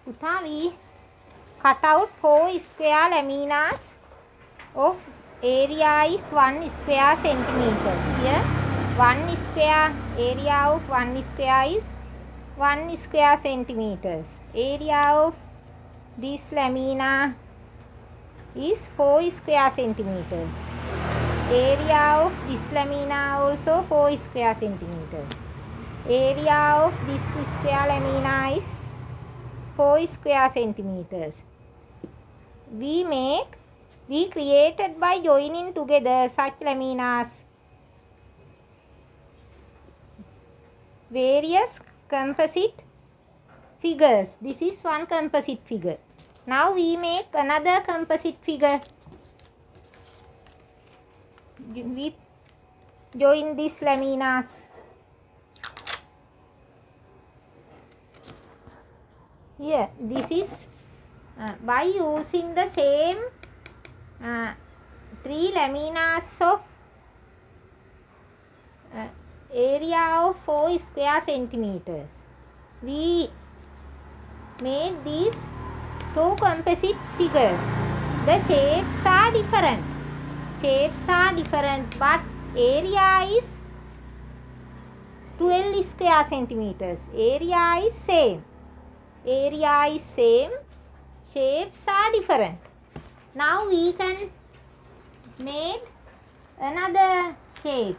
Uta, we cut out 4 square laminas of area is 1 square centimeters. Here 1 square area of 1 square is 1 square centimeters. Area of this lamina is 4 square centimeters. Area of this lamina also 4 square centimeters. Area of this square lamina is 4 square centimeters. We created by joining together such laminas various composite figures. This is one composite figure. Now we make another composite figure. We join these laminas. Here, this is by using the same 3 laminas of area of 4 square centimeters. We made these 2 composite figures. The shapes are different. But area is 12 square centimeters. Area is same. Shapes are different. Now we can make another shape.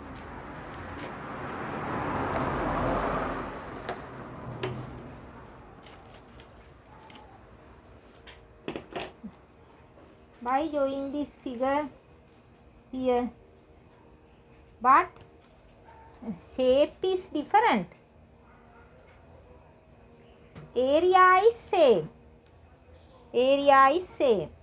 By joining this figure here, but shape is different. Area is same.